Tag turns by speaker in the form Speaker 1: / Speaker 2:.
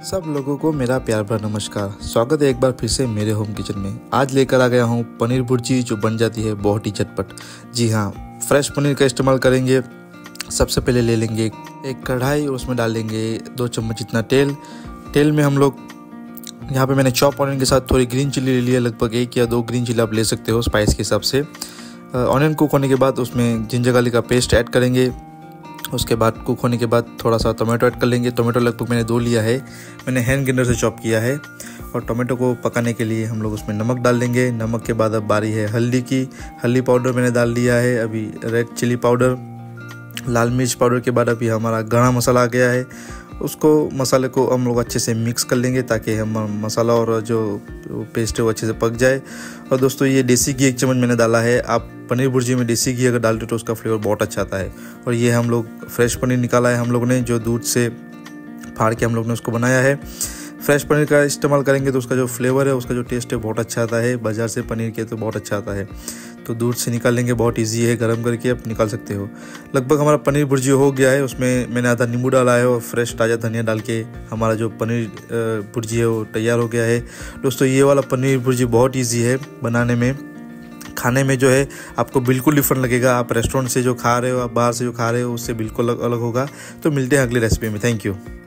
Speaker 1: सब लोगों को मेरा प्यार भरा नमस्कार। स्वागत है एक बार फिर से मेरे होम किचन में। आज लेकर आ गया हूँ पनीर भुर्जी जो बन जाती है बहुत ही झटपट। जी हाँ, फ्रेश पनीर का इस्तेमाल करेंगे। सबसे पहले ले लेंगे एक कढ़ाई, उसमें डाल देंगे 2 चम्मच जितना तेल। तेल में हम लोग यहाँ पे मैंने चॉप ऑनियन के साथ थोड़ी ग्रीन चिल्ली ले लिया, लगभग 1 या 2 ग्रीन चिल्ली आप ले सकते हो स्पाइस के हिसाब से। ऑनियन कुक होने के बाद उसमें जिंजर गार्लिक का पेस्ट ऐड करेंगे। उसके बाद कुक होने के बाद थोड़ा सा टोमेटो ऐड कर लेंगे। टोमेटो लगभग मैंने 2 लिया है, मैंने हैंड ग्राइंडर से चॉप किया है। और टोमेटो को पकाने के लिए हम लोग उसमें नमक डाल देंगे। नमक के बाद अब बारी है हल्दी की। हल्दी पाउडर मैंने डाल दिया है। अभी रेड चिली पाउडर, लाल मिर्च पाउडर के बाद अभी हमारा गरम मसाला आ गया है। उसको मसाले को हम लोग अच्छे से मिक्स कर लेंगे ताकि हम मसाला और जो पेस्ट है वो अच्छे से पक जाए। और दोस्तों ये देसी घी 1 चम्मच मैंने डाला है। आप पनीर भुर्जी में देसी घी अगर डालते तो उसका फ्लेवर बहुत अच्छा आता है। और ये हम लोग फ्रेश पनीर निकाला है हम लोग ने, जो दूध से फाड़ के हम लोग ने उसको बनाया है। फ्रेश पनीर का इस्तेमाल करेंगे तो उसका जो फ्लेवर है, उसका जो टेस्ट है बहुत अच्छा आता है। बाज़ार से पनीर के तो बहुत अच्छा आता है। तो दूध से निकाल लेंगे, बहुत इजी है, गर्म करके आप निकाल सकते हो। लगभग हमारा पनीर भुर्जी हो गया है। उसमें मैंने आधा नींबू डाला है और फ्रेश ताज़ा धनिया डाल के हमारा जो पनीर भुर्जी है वो तैयार हो गया है। दोस्तों ये वाला पनीर भुर्जी बहुत ईजी है बनाने में। खाने में जो है आपको बिल्कुल डिफरेंट लगेगा। आप रेस्टोरेंट से जो खा रहे हो, आप बाहर से जो खा रहे हो, उससे बिल्कुल अलग होगा। तो मिलते हैं अगली रेसिपी में। Thank you.